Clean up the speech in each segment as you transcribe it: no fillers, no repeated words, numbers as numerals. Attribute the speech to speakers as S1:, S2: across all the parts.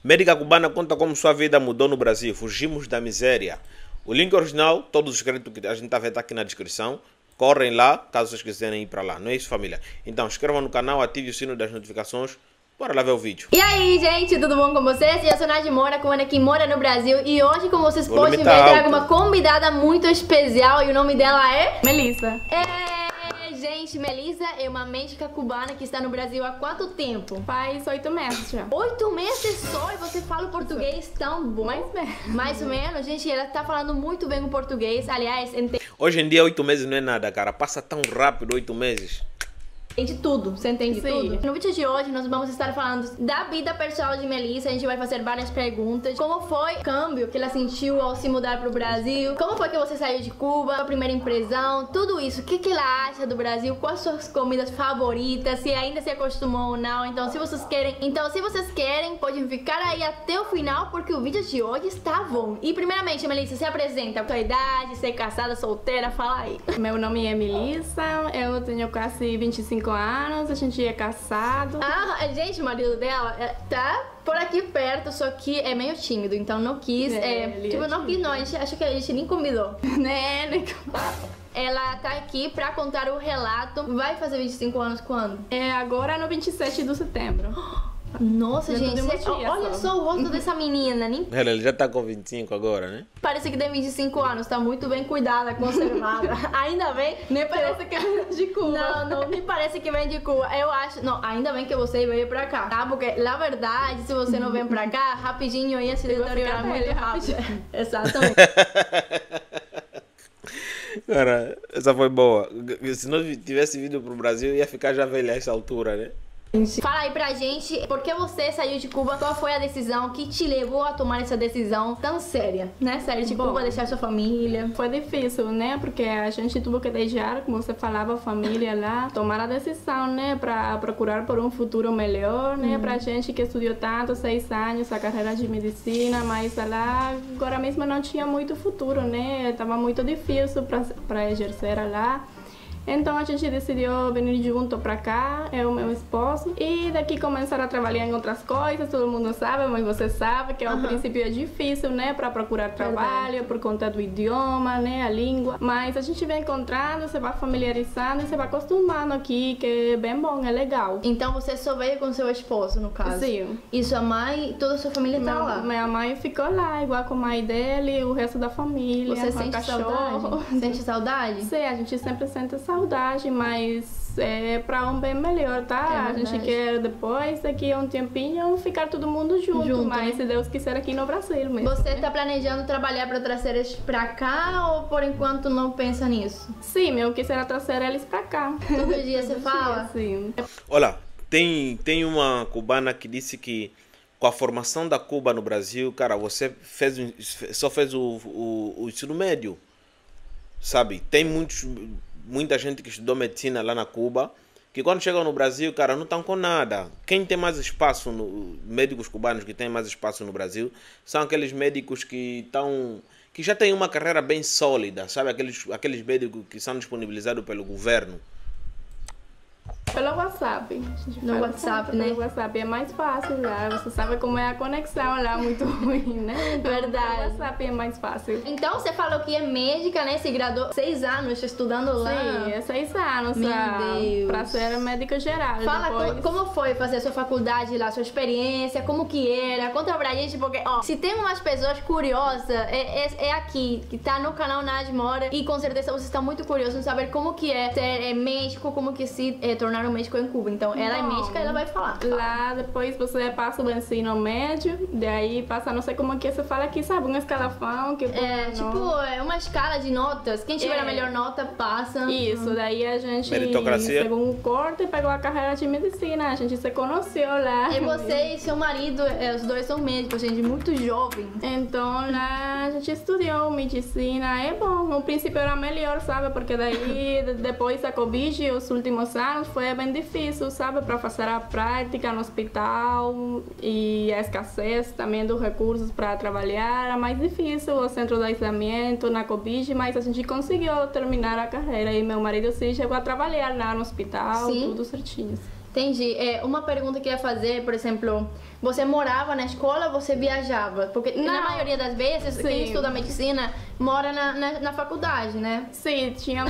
S1: Médica cubana conta como sua vida mudou no Brasil. Fugimos da miséria. O link original, todos os créditos que a gente está aqui na descrição. Correm lá, caso vocês quiserem ir para lá. Não é isso, família? Então, inscrevam no canal, ative o sino das notificações. Bora lá ver o vídeo.
S2: E aí, gente, tudo bom com vocês? Eu sou Nath Moura, comanda que mora no Brasil. E hoje, como vocês podem ver, trago uma convidada muito especial. E o nome dela é...
S3: Melissa.
S2: Gente, Melissa é uma médica cubana que está no Brasil há quanto tempo?
S3: Faz 8 meses já.
S2: 8 meses só? E você fala o português tão bom? Mais ou menos. Gente, ela está falando muito bem o português. Aliás,
S1: hoje em dia 8 meses não é nada, cara. Passa tão rápido 8 meses.
S2: Entende tudo, você entende
S3: Sim.
S2: tudo? No vídeo de hoje nós vamos estar falando da vida pessoal de Melissa. A gente vai fazer várias perguntas. Como foi o câmbio que ela sentiu ao se mudar pro Brasil? Como foi que você saiu de Cuba? A primeira impressão? Tudo isso. O que ela acha do Brasil? Quais suas comidas favoritas? Se ainda se acostumou ou não? Então se vocês querem, podem ficar aí até o final, porque o vídeo de hoje está bom. E primeiramente, Melissa, se apresenta. Sua idade, ser casada, solteira, fala aí.
S3: Meu nome é Melissa, eu tenho quase 25 anos, a gente é casado.
S2: Ah, gente, o marido dela tá por aqui perto, só que é meio tímido, então não quis. Não quis, não, a gente acha que a gente nem convidou.
S3: Né?
S2: Ela tá aqui pra contar o relato. Vai fazer 25 anos quando?
S3: É agora no 27 de setembro.
S2: Nossa, gente, olha
S3: só.
S2: só o rosto dessa menina, nem
S1: Ela já tá com 25 agora, né?
S2: parece que tem 25 anos, tá muito bem cuidada, conservada. Ainda bem,
S3: Nem parece que é de Cuba.
S2: Não me parece que vem de Cuba. Eu acho, não, ainda bem que você veio pra cá, tá? Porque, na verdade, se você não vem pra cá, rapidinho ia se deteriorar muito rápido. Exatamente.
S1: Cara, essa foi boa. Se não tivesse vindo pro Brasil, ia ficar já velha a essa altura, né?
S2: Fala aí pra gente, por que você saiu de Cuba? Qual foi a decisão que te levou a tomar essa decisão tão séria, né? Sair de Cuba, deixar sua família.
S3: Foi difícil, né? Porque a gente teve que deixar, como você falava, a família lá, tomar a decisão, né? Pra procurar por um futuro melhor, né? Pra gente que estudou tanto, 6 anos, a carreira de medicina, mas lá agora mesmo não tinha muito futuro, né? Tava muito difícil pra exercer lá. Então a gente decidiu vir junto pra cá, eu e meu esposo, e daqui começar a trabalhar em outras coisas. Todo mundo sabe, mas você sabe que ao princípio é difícil, né, para procurar trabalho por conta do idioma, né, a língua. Mas a gente vai encontrando, você vai familiarizando e você vai acostumando aqui, que é bem bom, é legal.
S2: Então você só veio com seu esposo, no caso?
S3: Sim.
S2: E sua mãe, toda a sua família tá lá?
S3: Minha mãe ficou lá, igual com a mãe dele e o resto da família.
S2: Você sente saudade? Sente saudade?
S3: Sim, a gente sempre sente saudade, mas é para um bem melhor, tá? A gente quer depois, daqui a um tempinho, ficar todo mundo junto, mas se Deus quiser aqui no Brasil mesmo.
S2: Você tá planejando trabalhar para trazer eles pra cá ou por enquanto não pensa nisso?
S3: Sim, eu quisera trazer eles pra cá.
S2: Todo dia você fala?
S3: Sim.
S1: Olha, tem uma cubana que disse que com a formação da Cuba no Brasil, cara, você só fez o ensino médio, sabe? Tem muita gente que estudou medicina lá na Cuba, que quando chegam no Brasil, cara, não estão com nada. Quem tem mais espaço, médicos cubanos que têm mais espaço no Brasil, são aqueles médicos que já têm uma carreira bem sólida, sabe? Aqueles médicos que são disponibilizados pelo governo.
S3: Pelo WhatsApp.
S2: No WhatsApp, né?
S3: Pelo WhatsApp é mais fácil lá. Você sabe como é a conexão lá, muito ruim, né? Então,
S2: Verdade.
S3: pelo WhatsApp é mais fácil.
S2: Então você falou que é médica, né? Se graduou 6 anos estudando lá.
S3: Sim, é 6 anos
S2: Meu Deus.
S3: pra ser médico geral.
S2: Fala
S3: Depois...
S2: como foi fazer a sua faculdade lá, sua experiência, como que era, conta pra gente, porque, ó, se tem umas pessoas curiosas, é aqui, que tá no canal Nath Moura, e com certeza você está muito curioso em saber como que é ser médico, como que se tornar um médico em Cuba. Então, ela é médica e ela vai falar.
S3: Lá, depois você passa o ensino médio, daí passa, não sei como que se fala aqui, sabe, um escalafão. Que
S2: é uma escala de notas, quem tiver a melhor nota passa.
S3: Isso, daí a gente,
S1: meritocracia,
S3: segundo o corte, pegou a carreira de medicina, a gente se conheceu lá.
S2: E você e seu marido, os dois são médicos, gente, muito jovem.
S3: Então lá a gente estudou medicina, é bom, no princípio era melhor, sabe, porque daí depois da Covid, os últimos anos, foi bem difícil, sabe, para fazer a prática no hospital e a escassez também dos recursos para trabalhar, era mais difícil, o centro de isolamento na Covid, mas a gente conseguiu terminar a carreira e meu marido sim chegou a trabalhar lá no hospital, tudo certinho.
S2: Entendi. Uma pergunta que eu ia fazer, por exemplo, você morava na escola ou você viajava? Porque na maioria das vezes, quem estuda medicina mora na faculdade, né?
S3: Sim, tinha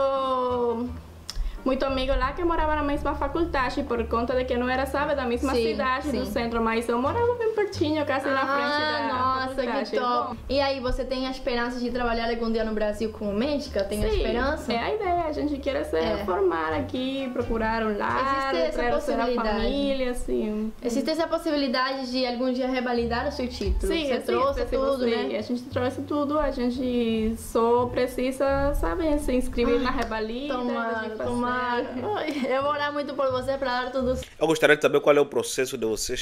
S3: muito amigo lá que morava na mesma faculdade, por conta de que não era, sabe, da mesma cidade, do centro, mas eu morava bem pertinho, quase na frente da
S2: nossa,
S3: faculdade.
S2: que top! Bom, e aí, você tem a esperança de trabalhar algum dia no Brasil como médica? Tem a esperança?
S3: É a ideia, a gente quer se formar aqui, procurar um lar, trazer a família, assim.
S2: Existe essa possibilidade de algum dia revalidar o seu título?
S3: Sim,
S2: você trouxe tudo, né?
S3: A gente trouxe tudo, a gente só precisa, sabe, se inscrever na revalida.
S2: Tomara. Eu vou orar muito por você para dar tudo.
S1: Eu gostaria de saber qual é o processo de você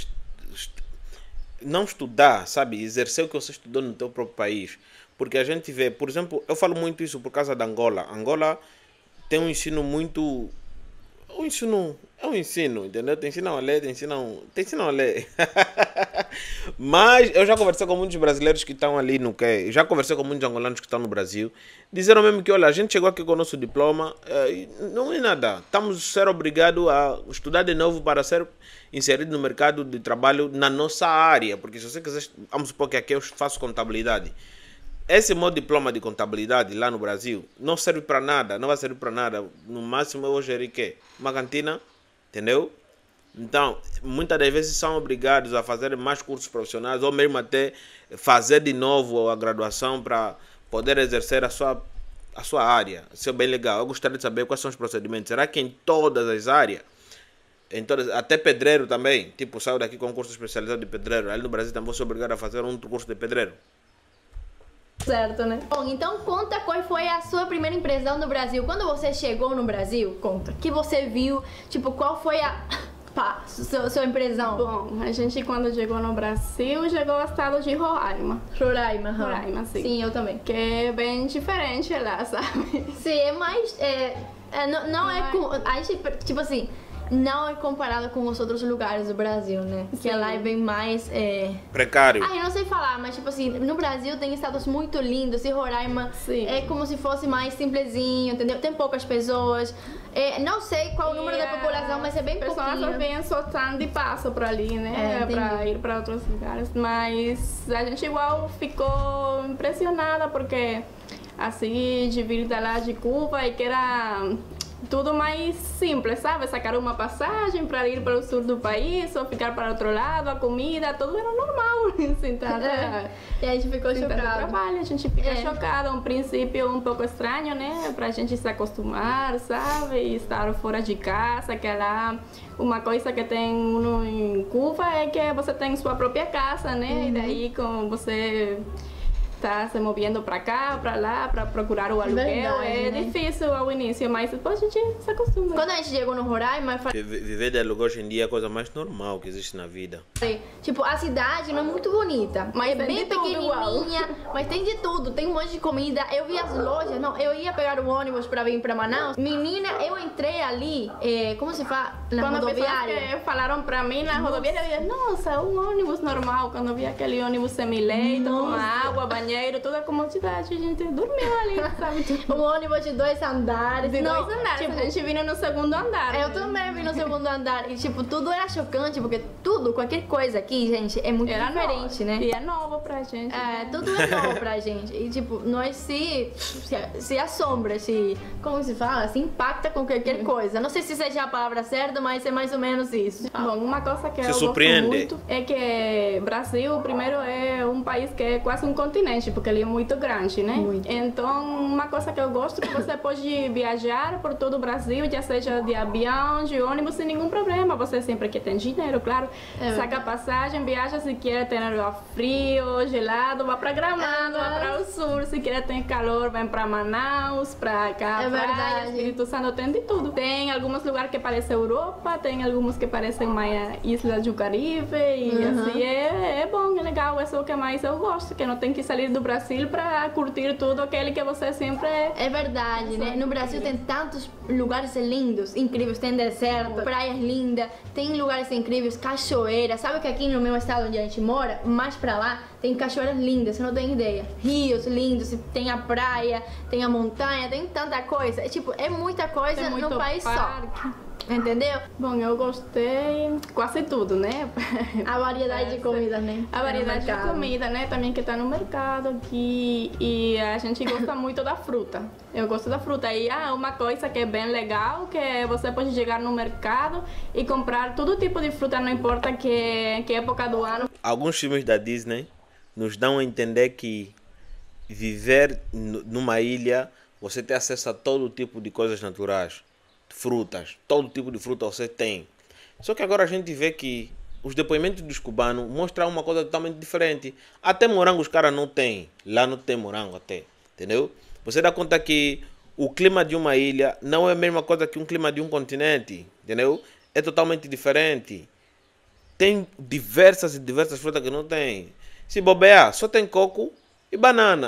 S1: não estudar, sabe? Exercer o que você estudou no teu próprio país. Porque a gente vê, por exemplo, eu falo muito isso por causa da Angola. Angola tem um ensino muito... O ensino é um ensino, entendeu? Te ensinam a ler, te ensinam a ler. Mas eu já conversei com muitos brasileiros que estão ali no que, já conversei com muitos angolanos que estão no Brasil. Disseram mesmo que, olha, a gente chegou aqui com o nosso diploma, não é nada. Estamos a ser obrigados a estudar de novo para ser inserido no mercado de trabalho na nossa área. Porque se você quiser, vamos supor que aqui eu faço contabilidade. Esse meu diploma de contabilidade lá no Brasil não serve para nada, não vai servir para nada. No máximo eu vou gerir quê? Uma cantina, entendeu? Então, muitas das vezes são obrigados a fazer mais cursos profissionais ou mesmo até fazer de novo a graduação para poder exercer a sua área. Isso é bem legal. Eu gostaria de saber quais são os procedimentos. Será que em todas as áreas, até pedreiro também, tipo, saiu daqui com um curso especializado de pedreiro, ali no Brasil também vou ser obrigado a fazer um curso de pedreiro?
S2: Certo, né? Bom, então conta qual foi a sua primeira impressão no Brasil. Quando você chegou no Brasil, conta. Que você viu, tipo, qual foi a... sua impressão?
S3: Bom, a gente quando chegou no Brasil, chegou ao estado de Roraima.
S2: Roraima,
S3: sim.
S2: Sim, eu também.
S3: Que é bem diferente lá, sabe?
S2: Sim, é mais... não é com... A gente, tipo assim... Não é comparado com os outros lugares do Brasil, né?
S3: Sim.
S2: Que lá é bem mais...
S1: Precário.
S2: Eu não sei falar, mas tipo assim, no Brasil tem estados muito lindos e Roraima é como se fosse mais simplesinho, entendeu? Tem poucas pessoas. Não sei qual o número da população, mas é bem pouquinho. As
S3: pessoas vêm soltando de passo por ali, né? Pra ir para outros lugares. Mas a gente igual ficou impressionada porque assim, de vir de lá de Cuba e que era... tudo mais simples, sabe? Sacar uma passagem para ir para o sul do país ou ficar para outro lado, a comida, tudo era normal. Assim,
S2: E a gente ficou chocado.
S3: Trabalho, a gente fica chocada. Um princípio um pouco estranho, né? Pra gente se acostumar, sabe? E estar fora de casa, que lá... Uma coisa que tem em Cuba é que você tem sua própria casa, né? E daí com você... tá se movendo para cá, para lá, para procurar o aluguel. Verdade, né? Difícil ao início, mas depois a gente se acostuma.
S2: Quando a gente chegou no Roraima...
S1: Viver de aluguel hoje em dia é a coisa mais normal que existe na vida.
S2: Tipo, a cidade não é muito bonita, mas é bem pequenininha, mas tem de tudo, tem um monte de comida. Eu vi as lojas, eu ia pegar o ônibus para vir para Manaus. Menina, eu entrei ali, como se fala? Na rodoviária.
S3: Que falaram para mim na rodoviária, eu disse, nossa, um ônibus normal. Quando eu vi aquele ônibus semi-leito, com água, banheiro, toda a comodidade, a gente dormiu ali, sabe?
S2: Um ônibus de 2 andares.
S3: De 2 andares, tipo, a gente vindo no segundo andar.
S2: Eu também vim no segundo andar. E tipo, tudo era chocante, porque tudo, qualquer coisa aqui, gente, é muito diferente, né?
S3: E é novo pra gente.
S2: Tudo é novo pra gente. E tipo, nós se assombra, como se fala? Se impacta com qualquer coisa. Não sei se seja a palavra certa, mas é mais ou menos isso.
S3: Bom, uma coisa que eu gosto muito é que Brasil, primeiro, é um país que é quase um continente, porque ele é muito grande, né?
S2: Muito.
S3: Então, uma coisa que eu gosto é que você pode viajar por todo o Brasil, já seja de avião, de ônibus, sem nenhum problema. Você sempre que tem dinheiro, claro, saca passagem, viaja se quer ter frio, gelado, vá para Gramado, vá para o sul, se quer ter calor, vem para Manaus, para cá, praia, Espírito Santo, tem de tudo. Tem alguns lugares que parecem Europa, tem alguns que parecem mais Islas do Caribe, e assim, é bom, é legal, é o que mais eu gosto, que não tem que sair do Brasil para curtir tudo aquele que você sempre...
S2: É verdade, né? No Brasil tem tantos lugares lindos, incríveis, tem deserto, praias lindas, tem lugares incríveis, cachoeiras. Sabe que aqui no meu estado onde a gente mora, mais pra lá, tem cachoeiras lindas, você não tem ideia. Rios lindos, tem a praia, tem a montanha, tem tanta coisa. É tipo, é muita coisa num país só. Entendeu?
S3: Bom, eu gostei quase tudo, né?
S2: A variedade de comida, né?
S3: A variedade de
S2: mercado.
S3: comida, né? Também que tá no mercado aqui. E a gente gosta muito da fruta. Eu gosto da fruta. E uma coisa que é bem legal, que você pode chegar no mercado e comprar todo tipo de fruta, não importa que época do ano.
S1: Alguns filmes da Disney nos dão a entender que viver numa ilha, você tem acesso a todo tipo de coisas naturais, frutas, todo tipo de fruta você tem. Só que agora a gente vê que os depoimentos dos cubanos mostram uma coisa totalmente diferente. Até morango os caras não têm. Lá não tem morango até. Entendeu? Você dá conta que o clima de uma ilha não é a mesma coisa que um clima de um continente. Entendeu? É totalmente diferente. Tem diversas e diversas frutas que não tem. Se bobear, só tem coco e banana.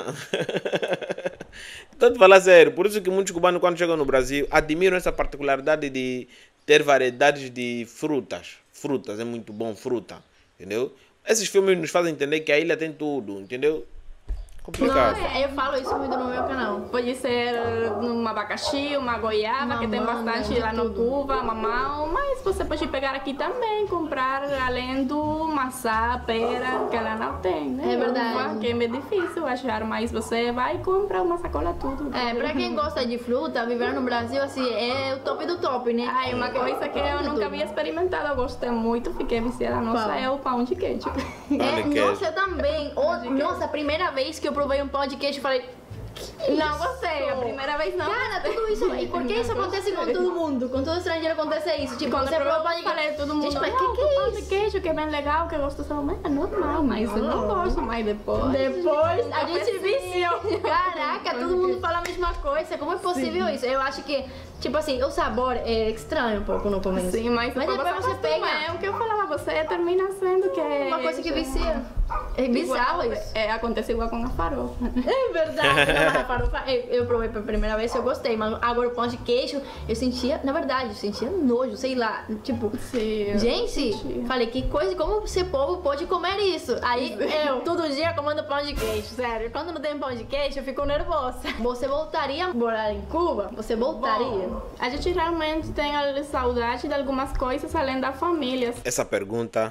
S1: Então, te falar sério, por isso que muitos cubanos, quando chegam no Brasil, admiram essa particularidade de ter variedades de frutas. Frutas, é muito bom, fruta. Entendeu? Esses filmes nos fazem entender que a ilha tem tudo, entendeu? Complicado.
S2: Não, eu falo isso muito no meu canal.
S3: Pode ser um abacaxi, uma goiaba, que tem
S2: Mamão,
S3: bastante
S2: de
S3: lá no
S2: tudo.
S3: Cuba, mamão. Mas você pode pegar aqui também, comprar além do maçã, pera, que ela não tem, né?
S2: É verdade.
S3: Uva, que é meio difícil achar, mas você vai e compra uma sacola tudo.
S2: Pra quem gosta de fruta, viver no Brasil, assim, é o top do top, né?
S3: Ai, uma coisa que eu nunca havia experimentado, eu gostei muito, fiquei viciada. Nossa,
S2: Qual?
S3: é o pão de queijo.
S1: Olha que-
S2: Nossa, eu também. Nossa, a primeira vez que eu provei um pão de queijo, eu falei...
S3: Não gostei, a primeira vez não.
S2: Cara, tudo isso. E por que isso acontece com todo mundo? Com todo estrangeiro acontece isso. Tipo,
S3: Quando
S2: você
S3: eu
S2: prova pão de
S3: falei, todo mundo,
S2: Gente, mas
S3: não,
S2: que é
S3: pão
S2: isso?
S3: de queijo, que é bem legal, que é gostoso. Mas é normal, mas eu não gosto. Mas depois...
S2: Depois a gente
S3: Cafezinho.
S2: vicia. Caraca, todo mundo fala a mesma coisa. Como é possível isso? Eu acho que, tipo assim, o sabor é estranho um pouco no começo.
S3: Sim, mas
S2: depois você
S3: acostuma,
S2: pega.
S3: É o que eu falava, você termina sendo que é...
S2: Uma coisa que vicia. É bizarro
S3: Igual,
S2: isso.
S3: acontece igual com a farofa.
S2: É verdade, não, mas a farofa, eu provei pela primeira vez, eu gostei, mas agora o pão de queijo, eu sentia, na verdade, eu sentia nojo, sei lá, tipo,
S3: Sim, eu
S2: gente,
S3: sentia.
S2: falei, que coisa, como esse povo pode comer isso? Aí eu, todo dia comendo pão de queijo, sério, quando não tem pão de queijo, eu fico nervosa. Você voltaria a morar em Cuba? Você voltaria?
S3: Bom, a gente realmente tem saudade de algumas coisas além da família.
S1: Essa pergunta,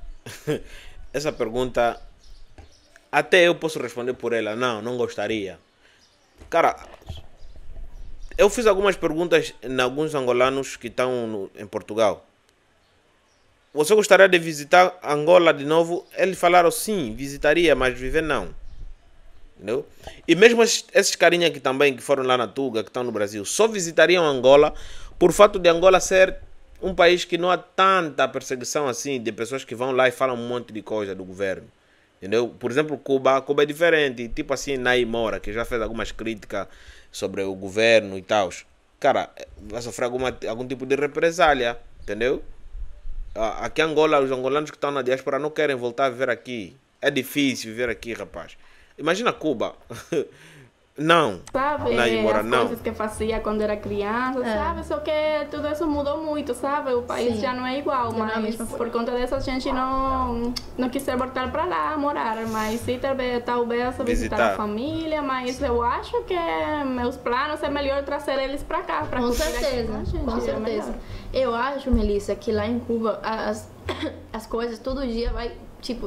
S1: até eu posso responder por ela. Não, não gostaria. Cara, eu fiz algumas perguntas em alguns angolanos que estão em Portugal. Você gostaria de visitar Angola de novo? Eles falaram sim, visitaria, mas viver não. Entendeu? E mesmo esses carinha que também que foram lá na Tuga, que estão no Brasil, só visitariam Angola por fato de Angola ser um país que não há tanta perseguição assim de pessoas que vão lá e falam um monte de coisa do governo. Entendeu? Por exemplo, Cuba é diferente. Tipo assim, Nai Moura, que já fez algumas críticas sobre o governo e tal. Cara, vai sofrer algum tipo de represália. Entendeu? Aqui em Angola, os angolanos que estão na diáspora não querem voltar a viver aqui. É difícil viver aqui, rapaz. Imagina Cuba. Não.
S3: Sabe,
S1: Nai Moura,
S3: as
S1: não.
S3: coisas que fazia quando era criança, sabe? Só que tudo isso mudou muito, sabe? O país
S2: Sim.
S3: já não é igual,
S2: Já não é a
S3: mas
S2: mesma coisa.
S3: por conta disso a gente não quis voltar para lá morar, mas sim talvez visitar a família, mas eu acho que meus planos é melhor trazer eles para cá, para
S2: Com certeza, com certeza. Eu acho, Melissa, que lá em Cuba as coisas todo dia vai, tipo,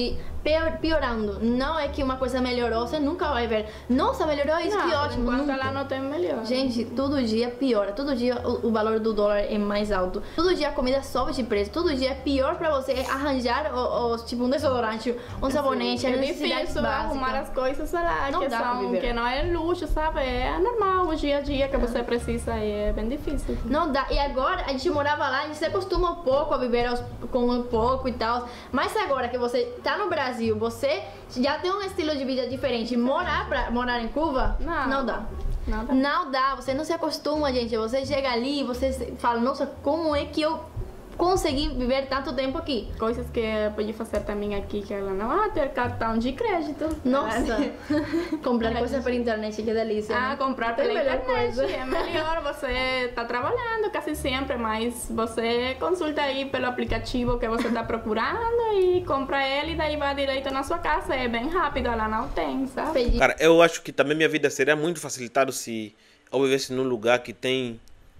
S2: piorando. Não é que uma coisa melhorou, você nunca vai ver. Nossa, melhorou isso, que ótimo.
S3: Enquanto
S2: Nunca.
S3: lá não tem melhor.
S2: Gente, todo dia piora, todo dia o valor do dólar é mais alto, todo dia a comida sobe de preço, todo dia é pior pra você arranjar tipo um desodorante, um sabonete,
S3: é
S2: a necessidade
S3: difícil arrumar
S2: básica.
S3: as coisas lá,
S2: Não
S3: que,
S2: dá pra viver.
S3: que não é luxo, sabe? É normal, o dia a dia que você precisa é bem difícil.
S2: Não dá. E agora a gente morava lá, a gente se acostuma um pouco a viver com um pouco e tal. Mas agora que você tá no Brasil, você já tem um estilo de vida diferente. Morar em Cuba, não dá.
S3: Não dá.
S2: Não dá, você não se acostuma, gente. Você chega ali e você fala, nossa, como é que eu consegui viver tanto tempo aqui?
S3: Coisas que pode fazer também aqui, que ela não ter cartão de crédito.
S2: Nossa, comprar coisas pela internet, que delícia. né?
S3: Comprar
S2: Tem
S3: pela
S2: melhor
S3: internet
S2: coisa.
S3: é melhor. Você tá trabalhando quase sempre, mas você consulta aí pelo aplicativo que você tá procurando e compra ele e daí vai direito na sua casa. É bem rápido, ela não tem, sabe?
S1: Cara, eu acho que também minha vida seria muito facilitada se eu vivesse num lugar que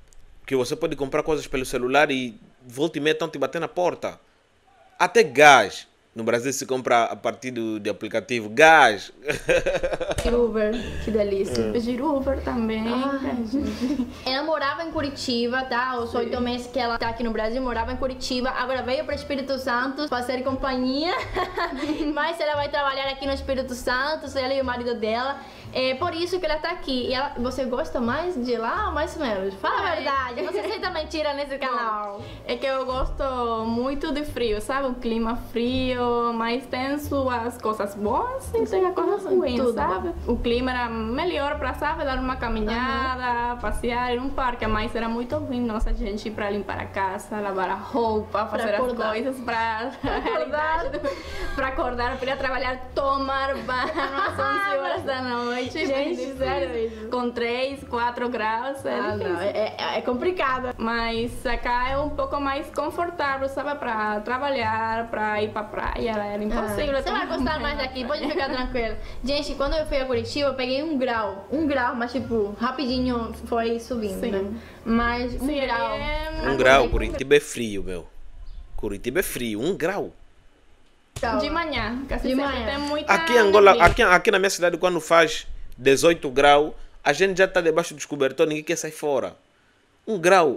S1: que você pode comprar coisas pelo celular e volta e meia estão te bater na porta. Até gás. No Brasil se compra a partir de aplicativo. Gás.
S2: Uber, que delícia.
S3: Pedir Uber também.
S2: Ela morava em Curitiba, tá? Os 8 meses que ela tá aqui no Brasil, morava em Curitiba. Agora veio para Espírito Santo fazer companhia. Mas ela vai trabalhar aqui no Espírito Santo, ela e o marido dela. É por isso que ela tá aqui. E você gosta mais de lá ou mais ou menos? Fala a verdade, você aceita mentira nesse canal.
S3: É que eu gosto muito de frio, sabe? O clima frio, mas tem suas coisas boas e tem as coisas ruins,
S2: tudo,
S3: sabe? O clima era melhor para, sabe, dar uma caminhada, passear em um parque, mas era muito ruim nossa gente ir para limpar a casa, lavar a roupa, fazer as coisas para acordar, para ir trabalhar, tomar banho às 11 horas da noite.
S2: Gente, sério,
S3: com 3, 4 graus,
S2: é complicado.
S3: Mas acá é um pouco mais confortável, sabe? Para trabalhar, para ir para praia, era impossível.
S2: Você vai gostar mais daqui, pode ficar tranquilo. Gente, quando eu fui a Curitiba, eu peguei 1 grau. 1 grau, mas tipo, rapidinho foi subindo,
S3: sim,
S2: né? Mas 1 grau.
S1: 1 grau, Curitiba é frio, meu. Curitiba é frio, 1 grau.
S3: De manhã, casi
S2: de
S3: sempre
S2: manhã.
S3: tem muita
S1: Aqui em Angola,
S3: neblina.
S1: aqui na minha cidade, quando faz 18 graus, a gente já está debaixo dos cobertores, ninguém quer sair fora. 1 grau.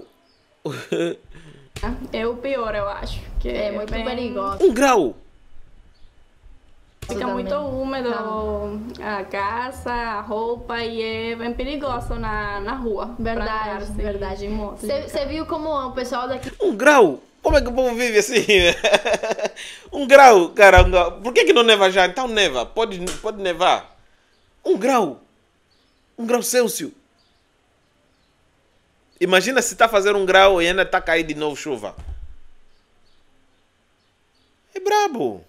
S3: É o pior, eu acho. Que
S2: É muito perigoso.
S1: 1 grau.
S3: Fica muito úmido a casa, a roupa e é bem perigoso na rua.
S2: Verdade, verdade. Você viu como o pessoal daqui...
S1: 1 grau? Como é que o povo vive assim? 1 grau, cara. Por que não neva já? Então neva. Pode nevar. 1 grau. 1 grau Celsius. Imagina se está a fazer 1 grau e ainda está a cair de novo chuva. É brabo.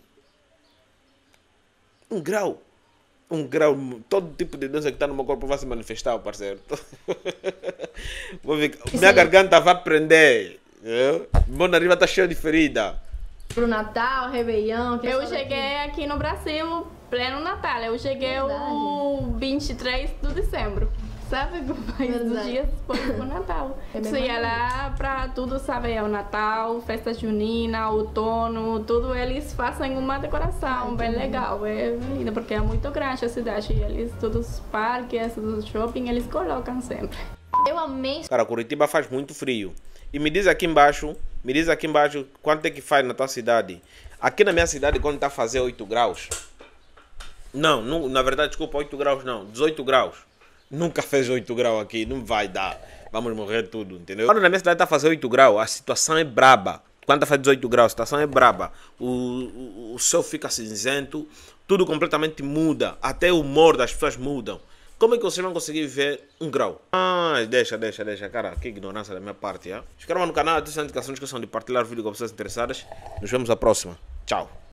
S1: 1 grau. 1 grau. Todo tipo de doença que está no meu corpo vai se manifestar, parceiro. Vou ver. Minha garganta vai prender. Meu nariz vai estar cheio de ferida.
S2: Pro Natal, Réveillon...
S3: Eu cheguei aqui no Brasil pleno Natal. Eu cheguei o 23 de dezembro. Sabe? Mais dos dias depois do Natal. Sim, lá pra tudo, sabe? É o Natal, festa junina, outono, tudo eles fazem uma decoração bem legal. É lindo, porque é muito grande a cidade. E eles, todos os parques, todos os shopping, eles colocam sempre.
S2: Eu amei.
S1: Cara, Curitiba faz muito frio. E me diz aqui embaixo quanto é que faz na tua cidade. Aqui na minha cidade, quando está a fazer 8 graus... Não, na verdade, desculpa, 8 graus não, 18 graus. Nunca fez 8 graus aqui, não vai dar. Vamos morrer tudo, entendeu? Quando na minha cidade está a fazer 8 graus, a situação é braba. Quando está a fazer 18 graus, a situação é braba. O céu fica cinzento, tudo completamente muda. Até o humor das pessoas mudam. Como é que vocês vão conseguir ver 1 grau? Deixa, cara, que ignorância da minha parte, já? Inscreva no canal, ativem as notificações, não esqueçam de partilhar o vídeo com pessoas interessadas. Nos vemos na próxima. Tchau.